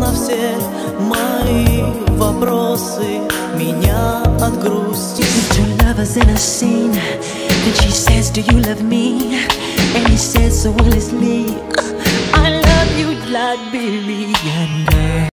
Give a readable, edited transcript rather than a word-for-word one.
на все мои вопросы, меня от грусти. Two lovers in a scene, and she says, do you love me? And he says so willingly, I love you like Billy and